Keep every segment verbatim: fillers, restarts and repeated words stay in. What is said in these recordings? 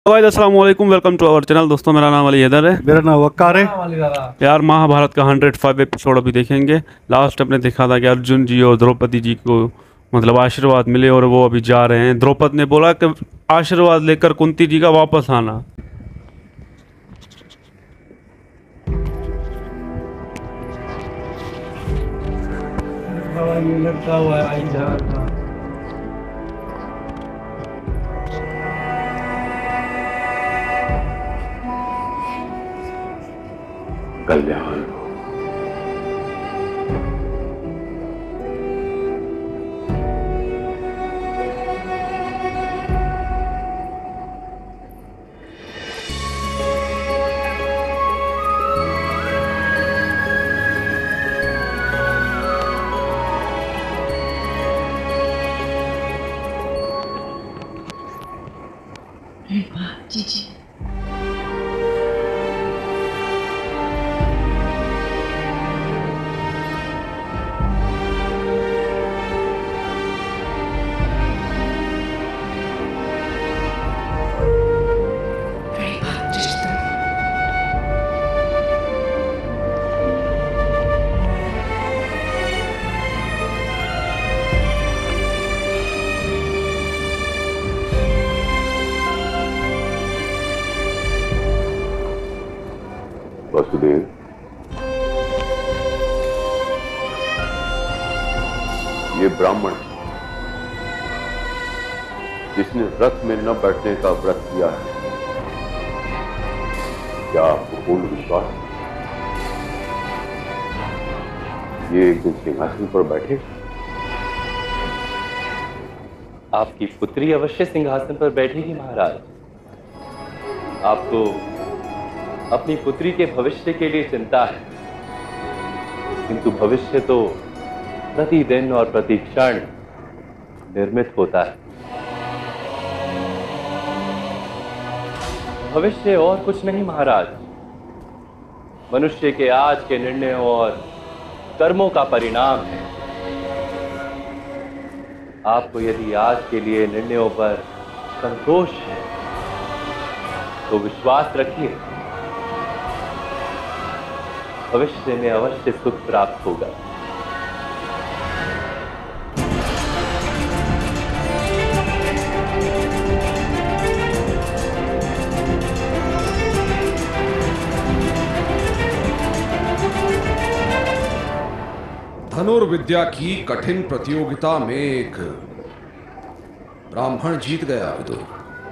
Guys अस्सलाम वालेकुम, welcome to our channel. दोस्तों मेरा नाम अली हैदर है। मेरा नाम वक्कार है। यार महाभारत का हंड्रेड फाइव एपिसोड अभी देखेंगे। लास्ट अपने देखा था कि अर्जुन जी और द्रौपदी जी को मतलब आशीर्वाद मिले और वो अभी जा रहे हैं। द्रौपदी ने बोला कि आशीर्वाद लेकर कुंती जी का वापस आना। ये लटका हुआ है आई जा रहा। कल्याण जी जी वसुदेव, ये ब्राह्मण जिसने रथ में न बैठने का व्रत किया है, क्या आपको पूर्ण विश्वास है ये एक दिन सिंहासन पर बैठे? आपकी पुत्री अवश्य सिंहासन पर बैठेगी महाराज। आपको अपनी पुत्री के भविष्य के लिए चिंता है, किंतु भविष्य तो प्रतिदिन और प्रति क्षण निर्मित होता है। भविष्य और कुछ नहीं महाराज, मनुष्य के आज के निर्णयों और कर्मों का परिणाम है। आपको यदि आज के लिए निर्णयों पर संतोष है तो विश्वास रखिए, भविष्य में अवश्य सुख प्राप्त होगा। धनुर्विद्या की कठिन प्रतियोगिता में एक ब्राह्मण जीत गया। विदुर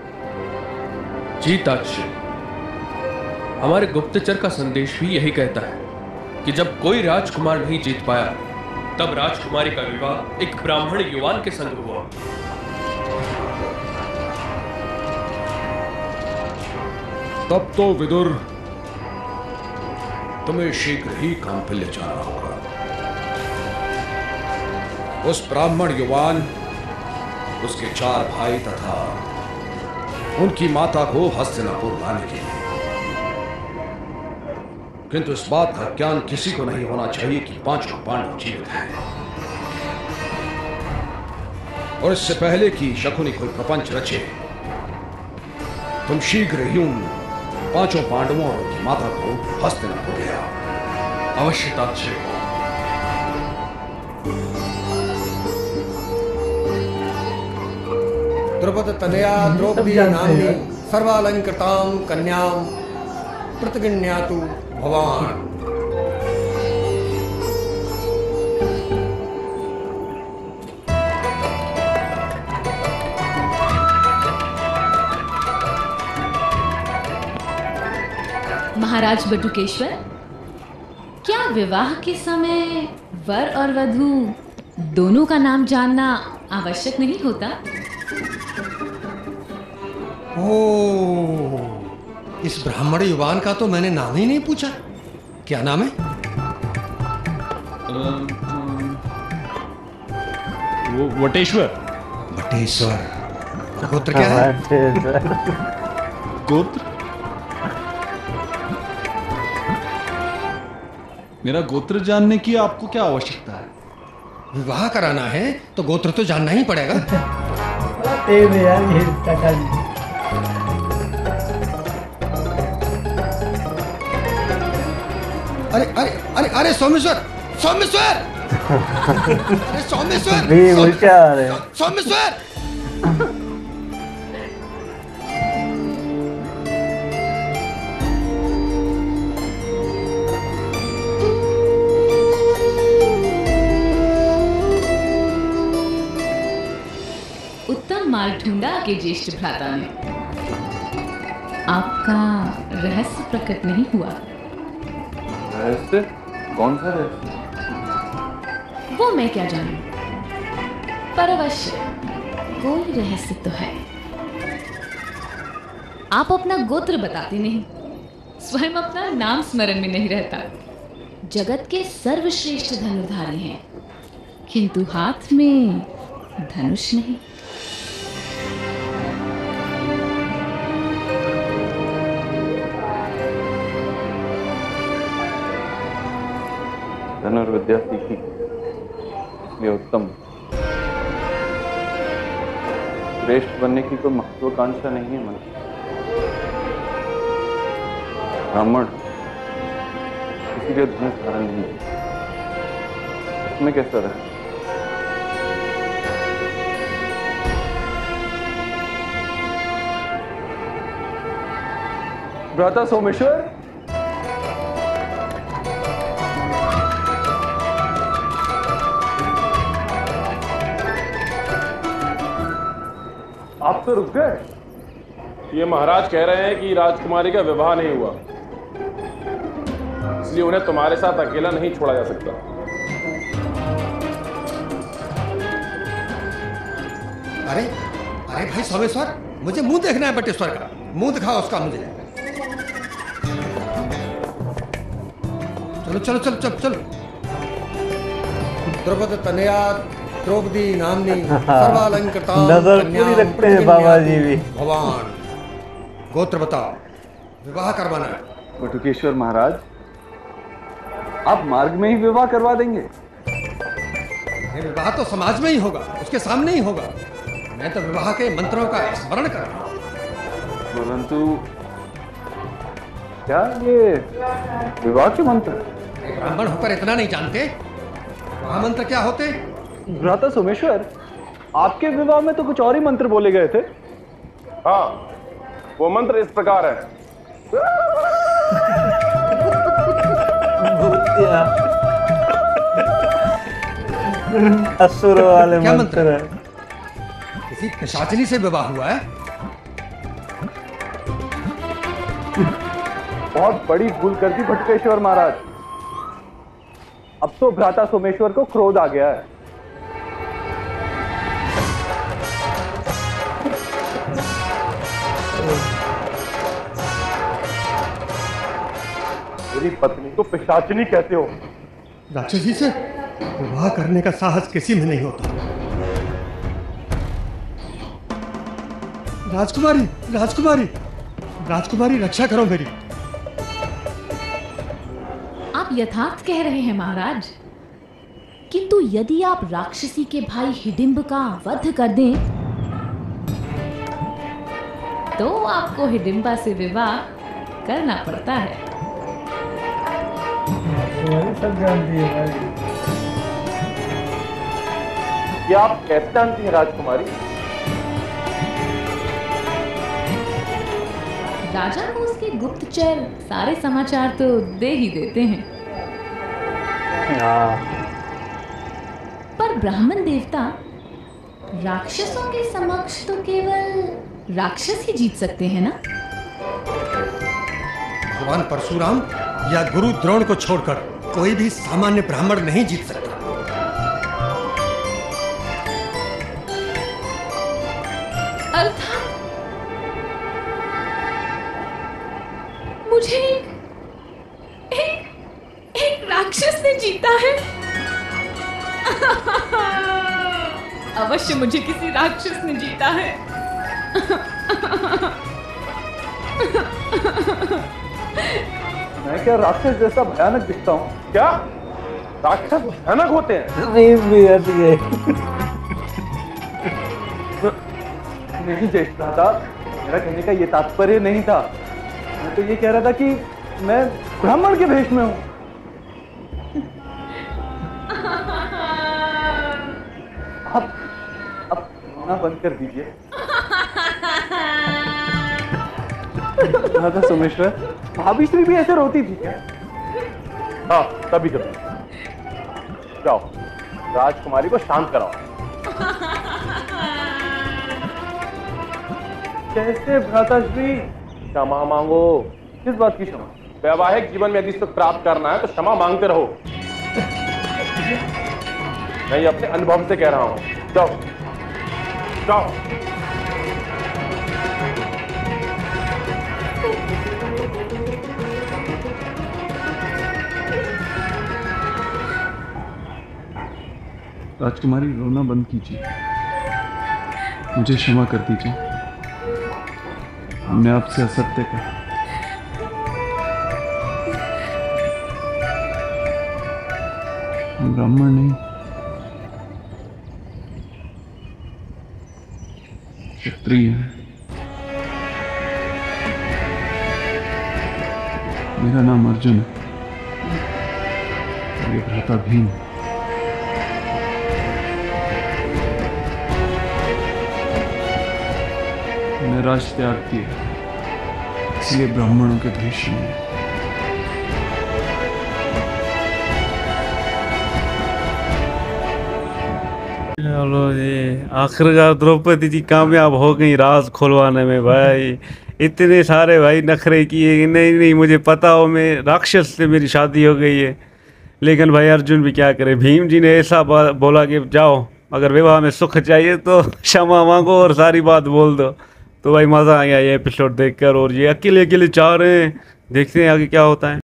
जी ताक्षी, हमारे गुप्तचर का संदेश भी यही कहता है कि जब कोई राजकुमार नहीं जीत पाया तब राजकुमारी का विवाह एक ब्राह्मण युवान के संग हुआ। तब तो विदुर तुम्हें शीघ्र ही कांपिल्य जाना होगा। उस ब्राह्मण युवान, उसके चार भाई तथा उनकी माता को हस्तिनापुर लाने के लिए। किंतु इस बात का ज्ञान किसी को नहीं होना चाहिए कि पांचों पांडव जीवित हैं। और इससे पहले कि शकुनी कोई प्रपंच रचे, तुम शीघ्र ही उन पांचों पांडवों और उनकी माता को हस्तिनापुर ले आओ। अवश्य ताक्षी। द्रुपद तनया द्रौपदी नाम्नी सर्वालंकृतां कन्यां प्रतिगृह्णातु भवान्। महाराज बटुकेश्वर, क्या विवाह के समय वर और वधू दोनों का नाम जानना आवश्यक नहीं होता? ओह, इस ब्राह्मण युवान का तो मैंने नाम ही नहीं पूछा। क्या नाम है? वो वटेश्वर। वटेश्वर। गोत्र क्या है? गोत्र? मेरा गोत्र जानने की आपको क्या आवश्यकता है? विवाह कराना है तो गोत्र तो जानना ही पड़ेगा। तेज है यार ये चाचा जी। अरे अरे अरे अरे सोमेश्वर सोमेश्वर अरे सोमेश्वर भी होशियार है। सोमेश्वर उत्तम मार्ग ढूंढा के ज्येष्ठ भ्राता ने। आपका रहस्य प्रकट नहीं हुआ। रहस्य? कौन सा रहस्य? वो मैं क्या जानूं, पर अवश्य कोई रहस्य तो है। आप अपना गोत्र बताते नहीं, स्वयं अपना नाम स्मरण में नहीं रहता। जगत के सर्वश्रेष्ठ धनुर्धारी हैं, किंतु हाथ में धनुष नहीं। धनुर्विद्या सीखी, इसलिए उत्तम। श्रेष्ठ बनने की कोई महत्वाकांक्षा नहीं है मन। ब्राह्मण इसीलिए धनुष धारण नहीं है। इसमें कैसा रहा? भ्राता सोमेश्वर, आप तो रुक गए। ये महाराज कह रहे हैं कि राजकुमारी का विवाह नहीं हुआ, इसलिए उन्हें तुम्हारे साथ अकेला नहीं छोड़ा जा सकता। अरे अरे भाई सोमेश्वर, मुझे मुंह देखना है बटेश्वर का। मुंह दिखाओ उसका मुझे। चलो चलो चलो चलो चलो। द्रौपदी तनया द्रौपदी नामनी सर्वालंकृता नजर पूरी रखते हैं बाबा जी भी। भगवान, गोत्र बताओ, विवाह करवाना है। बटुकेश्वर महाराज, आप मार्ग में ही विवाह करवा देंगे? ये विवाह तो समाज में ही होगा, उसके सामने ही होगा। मैं तो विवाह के मंत्रों का स्मरण कर रहा हूं। परंतु क्या ये विवाह के मंत्र? ब्राह्मण होकर इतना नहीं जानते? विवाह मंत्र क्या होते? भ्राता सोमेश्वर, आपके विवाह में तो कुछ और ही मंत्र बोले गए थे। हाँ, वो मंत्र इस प्रकार है। असुर वाले क्या मंत्र मंत्र? है। किसी पिशाचिनी से विवाह हुआ है? बहुत बड़ी भूल कर दी बटुकेश्वर महाराज। अब तो भ्राता सोमेश्वर को क्रोध आ गया है। मेरी पत्नी को पिशाचिनी कहते हो? राक्षसी से विवाह करने का साहस किसी में नहीं होता। राजकुमारी, राजकुमारी, राजकुमारी, रक्षा करो मेरी। आप यथार्थ कह रहे हैं महाराज, किंतु यदि आप राक्षसी के भाई हिडिंब का वध कर दें, तो आपको हिडिंबा से विवाह करना पड़ता है। सब जानती है भाई। क्या आप कैसे जानती हैं राजकुमारी? राजा को उसके गुप्तचर सारे समाचार तो दे ही देते हैं। हाँ। पर ब्राह्मण देवता राक्षसों के समक्ष तो केवल राक्षस ही जीत सकते हैं ना? भगवान परशुराम या गुरु द्रोण को छोड़कर कोई भी सामान्य ब्राह्मण नहीं जीत सकता। अर्थात मुझे एक, एक, एक राक्षस ने जीता है। अवश्य मुझे किसी राक्षस ने जीता है। मैं क्या राक्षस जैसा भयानक दिखता हूँ? क्या राक्षस भयानक होते हैं? नहीं भी हट गए। नहीं ज्येष्ठ भ्राता, मेरा कहने का ये तात्पर्य नहीं था। मैं तो ये कह रहा था कि मैं ब्राह्मण के भेष में हूँ। आप अब रोना बंद कर दीजिए। राधा सोमेश्वर, भाभी श्री भी ऐसे रोती थी क्या? हाँ, कभी कभी। जाओ, राजकुमारी को शांत कराओ। कैसे भ्राताश्री? क्षमा मांगो। किस बात की क्षमा? वैवाहिक जीवन में यदि सुख प्राप्त करना है तो क्षमा मांगते रहो। मैं ये अपने अनुभव से कह रहा हूं। जाओ जाओ। राजकुमारी, रोना बंद कीजिए, मुझे क्षमा कर दीजिए। हमने आपसे असत्य कहा। हम ब्राह्मण नहीं, क्षत्रिय हैं। मेरा नाम अर्जुन है और ये भ्राता भीम। मैंने राज त्याग किया, इसलिए ब्राह्मणों के भीष्म में। चलो ये आखिरकार द्रौपदी जी कामयाब हो गई राज खुलवाने में भाई। इतने सारे भाई नखरे किए कि नहीं नहीं मुझे पता हो मैं राक्षस से मेरी शादी हो गई है, लेकिन भाई अर्जुन भी क्या करे। भीम जी ने ऐसा बोला कि जाओ अगर विवाह में सुख चाहिए तो क्षमा मांगो और सारी बात बोल दो। तो भाई मज़ा आ गया ये एपिसोड देखकर, और ये अकेले अकेले चाह रहे हैं। देखते हैं आगे क्या होता है।